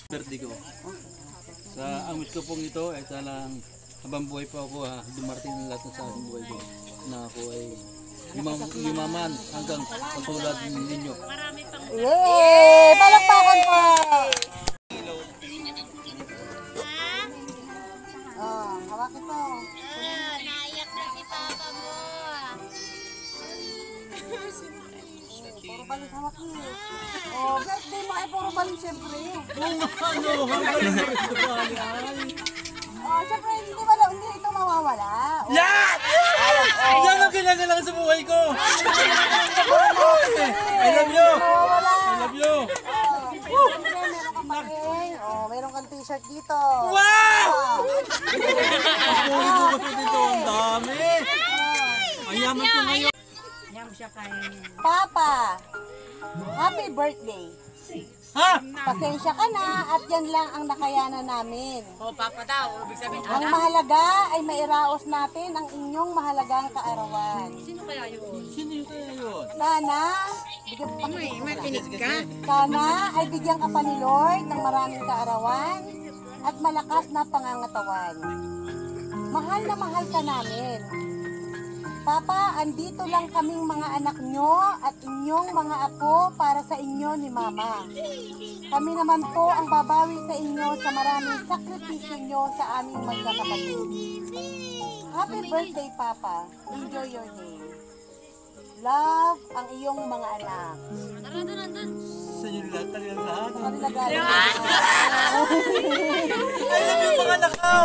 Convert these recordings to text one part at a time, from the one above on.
birthday ko. Sa ang wish ko pong ito ay talang habang buhay pa ako dumarating ng lahat sa aking buhay ko na ako ay yumaman hanggang katulad ninyo. Yay! Palakpakan po! Oh, hawakin po. Naiyak na si Papa mo. Puro balon hawakin. Oh, birthday mo ay puro balon siyempre. Oh, siyempre hindi ito mawawala. Yan! Yan ang kinagalang sa buhay ko! I love you! I love you! Siyempre meron ka pa rin. Oh, meron kang t-shirt dito. Wow! Buhay ko kasi dito. Ang dami! Ayaman ko ngayon. Papa, happy birthday. Ha? Pasensya ka na at yan lang ang nakayanan namin. Oh, Papa daw. Ibig sabihin, Ang mahalaga ay mairaos natin ang inyong mahalagang kaarawan. sino kaya yun? Sino yung kaya yun? Sana, sana ay bigyan ka pa ni Lord ng maraming kaarawan at malakas na pangangatawan. Mahal na mahal ka namin. Papa, andito lang kaming mga anak nyo at inyong mga apo para sa inyo ni Mama. Kami naman po ang babawi sa inyo sa maraming sakripisyo nyo sa aming magkakapatid. Happy birthday, Papa. Enjoy your day. Love ang iyong mga anak. Sa inyo lahat, talagang lahat. Kami nagaling. I love you mga anak ko!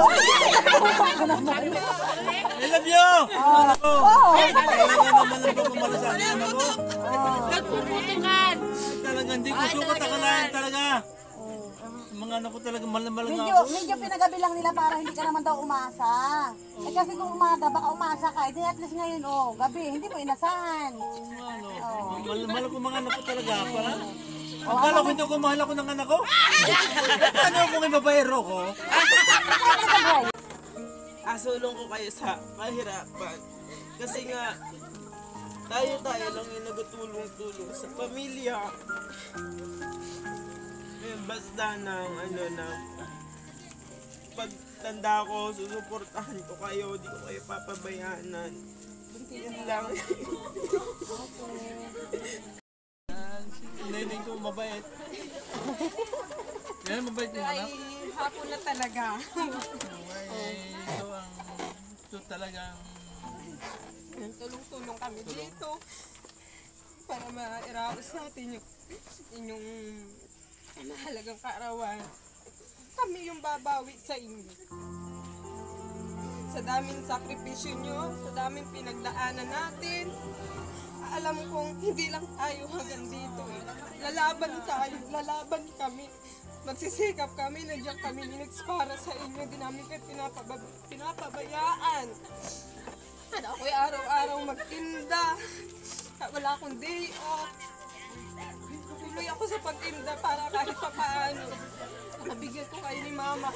I love you! Mga anak ko! Talaga naman ang pagmamala sa akin anak ko. Nagpuputukan! Talaga hindi ko sukat akalain talaga. Mga anak ko talaga mahal na mahal nga ako. Medyo pinagabilang nila para hindi ka naman daw umasa. Eh kasi kung umaga, baka umasa ka. Eh at least ngayon, gabi, hindi mo inasahan. Mahal na mahal ko mga anak ko talaga. Akala ko hindi ko mahal ako ng anak ko. Ano kung ibabayero ko? Asulong ko kayo sa mahirapan. Kasi nga, tayo lang yung nagtulong-tulong sa pamilya. Basta ng pagtanda ko, susuportahan ko kayo, di ko kayo papabayanan. Kunti yun lang. Neneng ko mabait. Yan mabait yung anak. Hapon na talaga. Ito talagang Tulong-tulong kami dito para mairaos natin yung inyong mahalagang kaarawan. Kami yung babawi sa inyo. Sa daming sakripisyo nyo, sa daming pinagdaanan natin, alam kong hindi lang tayo hanggang dito. Lalaban tayo, lalaban kami. Magsisikap kami, nandiyan kami linux para sa inyo. Hindi namin kayo pinapabayaan. At ako'y araw-araw magtinda. At wala akong day off. Tuloy ako sa pagtinda para kahit pa paano nakabigyan ko kayo ni Mama.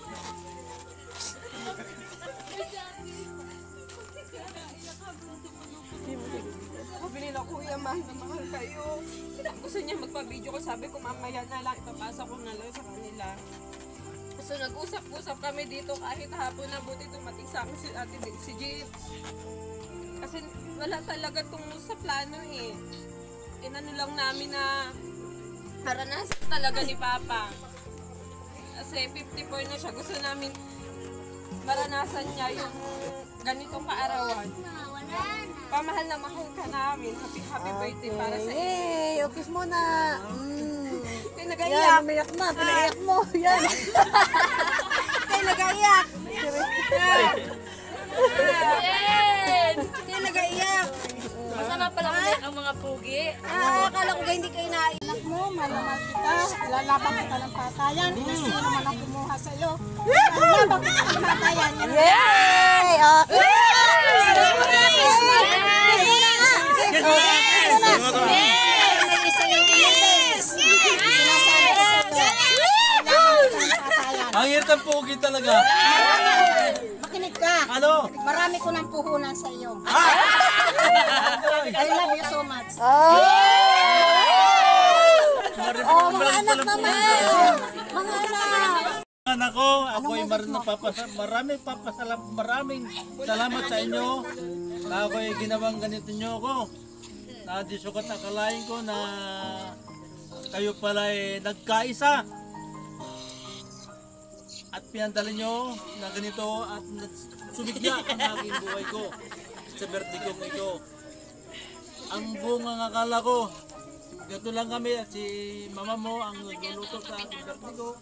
Sabi nila, Kuya, mahal na mahal kayo. Gusto niya magpa-video ko. Sabi ko, mamaya na lang, ipapasa ko na lang sa kanila. So nag-usap-usap kami dito kahit hapon na, buti dumating sa akin si Jeep. Kasi wala talaga itong sa plano eh. Inano lang namin na naranasan talaga ni Papa. Kasi 54 na siya. Gusto namin maranasan niya yung ganitong kaarawan. Pamahal na mahal ka namin. Happy birthday para sa iyo. Hey, ukis mo na. Kaya Yan, nag-aiyak. umiyak na. Pinaiyak mo. Yan. Kaya nag-aiyak. Kaya nag-aiyak. Masama pala ulit ang mga pugi. Akala ko hindi kayo nainak mo. Malaman kita. Lalaban kita ng patayan. Sino naman ang kumuha sa'yo. Lalaban kita ng patayan. Yay! Okay! ang hirap ng pogi talaga. Makinig ka. Ano? Marami ko ng puhunan sa iyo. I love you so much. Oh, mga anak naman! Mga anak! Anak ko, ako ay maraming salamat sa inyo na ako ay ginawang ganito nyo ako. Na di sukat akalain ko na kayo pala ay nagkaisa. At pinandala nyo na ganito at sumigla ang aking buhay ko sa birthday ko ito. Ang buong ang akala ko, ganito lang kami at si mama mo ang nagluluto sa aking birthday ko.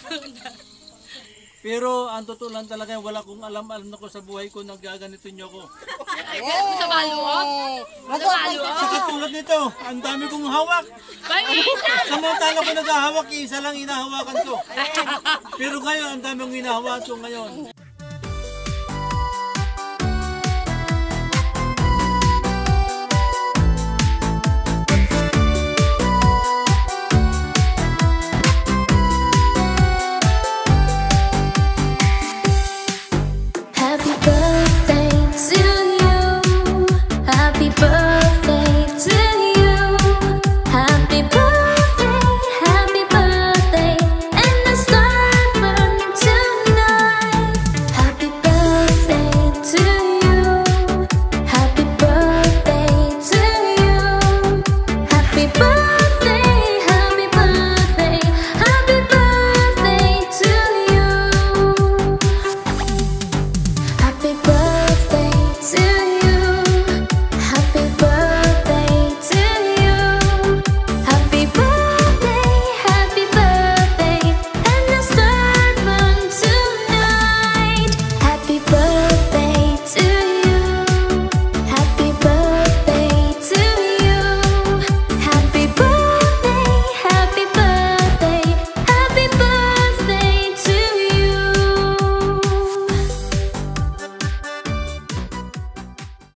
Pero ang totoo lang talaga, wala kong alam na ko sa buhay ko nang gaganito nyo ko. Sa baluot. Sa katulad nito, ang dami kong hawak. Samantala ko naghahawak, isa lang inahawakan ko. Pero ngayon, ang dami kong inahawakan ko ngayon.